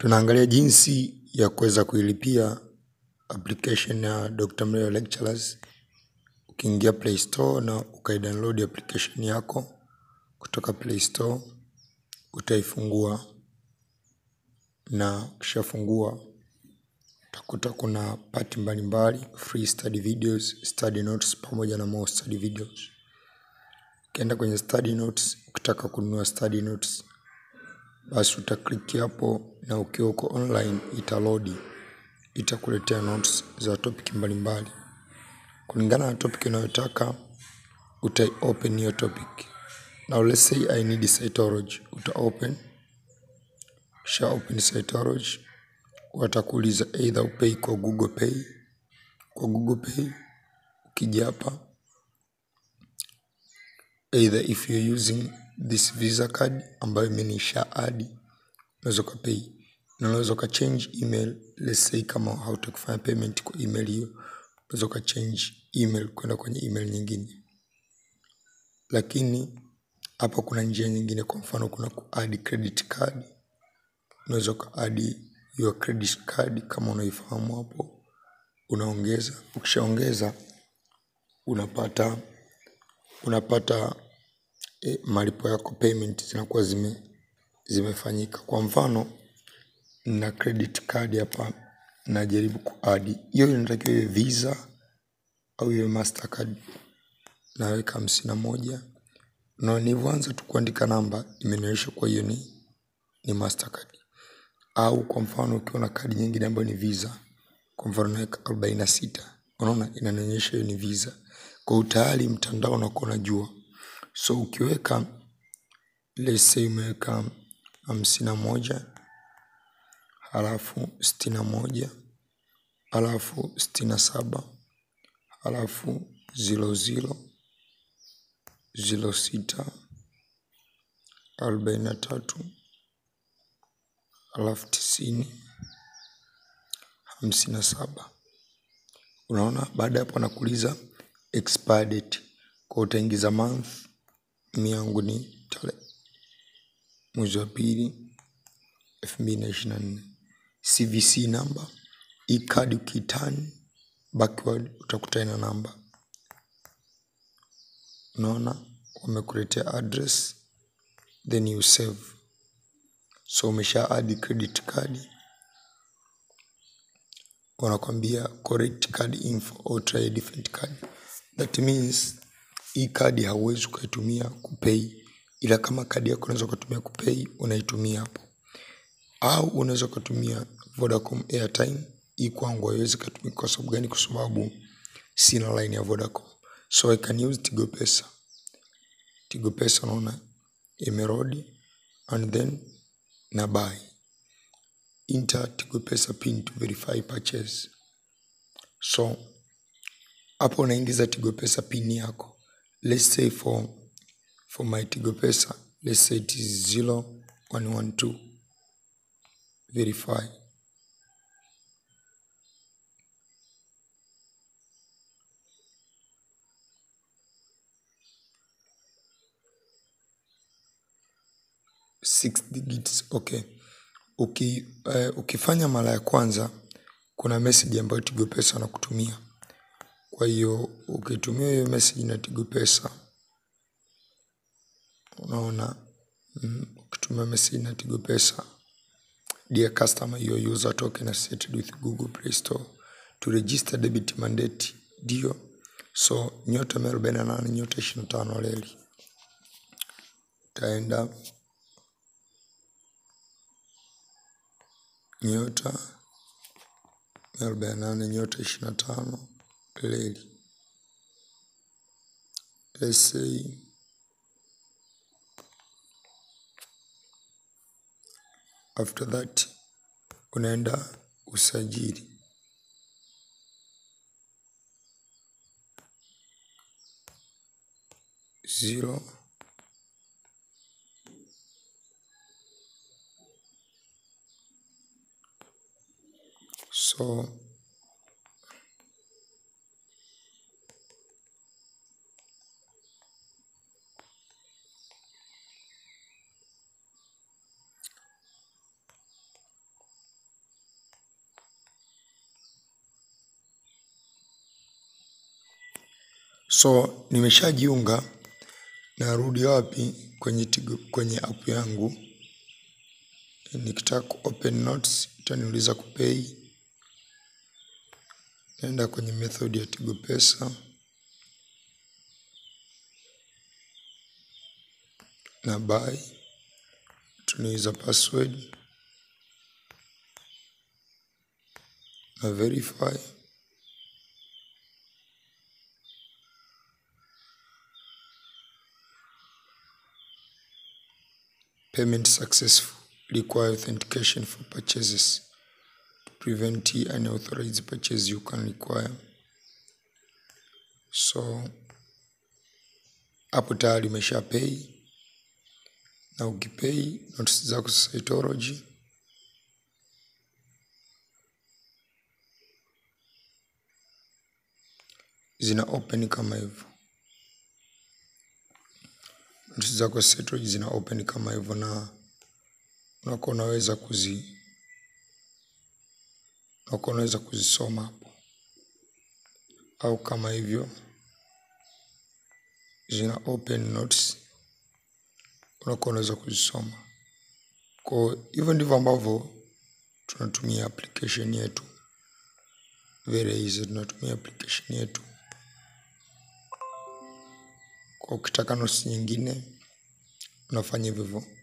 Tunaangalia jinsi ya kuweza kuilipia application ya Dr. Mleo Lecturers. Ukiingia Play Store na ukaidownload application yako kutoka Play Store, utaifungua na ukishafungua utakuta kuna part mbalimbali, free study videos, study notes pamoja na more study videos. Ukienda kwenye study notes, ukitaka kununua study notes, basi utaklik hapo na ukiwa uko online itaload, itakuletea notes za topic mbalimbali. Kulingana na topic unayotaka, open your topic. Now let's say I need cytology. Open cytology. Watakuuliza either upay kwa Google Pay. Kwa Google Pay, ukija hapa, either if you're using this Visa card ambayo mimi nisha add, unaweza kupay. Unaweza ka change email. Let's say kama hautaki kufanya payment kwa email hiyo, unaweza ka change email kwenda kwenye email nyingine. Lakini hapa kuna njia nyingine, kwa mfano kuna ku-add credit card. Unaweza ku-add your credit card kama unaifahamu hapo. Unaongeza, ukishaongeza unapata malipo yako, payment zinakuwa zimefanyika. Kwa mfano na credit card hapa najaribu ku-add. Hiyo inatakiwa iwe Visa au iwe Mastercard. Naweka 51. Na nilianza tu kuandika namba imenionyesha kwa hiyo ni Mastercard. Au kwa mfano ukiwa na kadi nyingine ambayo ni Visa, kwa mfano naweka 46, unaona inanionyesha hiyo ni Visa. Kwa utayari mtandao unakuwa unajua. So ukiweka, let's say umeweka 51, halafu 61, halafu 67, halafu 00, 06, 43, halafu 90, 57. Unaona, baada hapo anakuuliza expire date. Kwa utaingiza month, mimi yangu ni mwezi wa pili 2024. CVC number, hii card ukiturn backward utakuta ina namba. Unaona, wamekuletea address, then you save. So umesha add credit card. Wanakuambia correct card info or try a different card. That means hii kadi hauwezi kuitumia kupay, ila kama kadi yako unaweza kutumia kupay, unaitumia hapo. Au unaweza kutumia Vodacom airtime. Hii kwangu haiwezi kutumika. Kwa sababu gani? Kwa sababu sina line ya Vodacom. So I can use Tigo Pesa. Tigo Pesa unaona imerodi, and then na buy. Enter Tigo Pesa pin to verify purchase. So hapo unaingiza Tigo Pesa pin yako. Let's say for my Tigo Pesa, let's say it is 0112. Verify. Six digits. Okay. Ukifanya mara ya kwanza kuna message ambayo Tigo Pesa wanakutumia. Kwa hiyo ukitumia hiyo message na Tigo Pesa, unaona ukitumia message na Tigo Pesa, dear customer, your user token is set with Google Play Store to register debit mandate. Ndio. So *48 *25 leli. Utaenda *48 *25 leli. Let's say after that unaenda usajili. Zero. So So nimeshajiunga, narudi wapi? Kwenye app yangu. Nikitaka open notes itaniuliza kupay. Naenda kwenye method ya Tigo Pesa na buy, tunaweza password na verify. Payment successful. Require authentication for purchases. To prevent unauthorized purchase you can require. So hapo tayari umesha pay, na ukipay notice zako za Siteology zina open kama hivyo. Notice zako za Siteology zina open kama hivyo, na unaweza kuzisoma hapo, au kama hivyo zina open notes, unaweza kuzisoma. Kwa hivyo ndivyo ambavyo tunatumia application yetu. Very easy, tunatumia application yetu. Kwa ukitaka notes nyingine unafanya hivyo.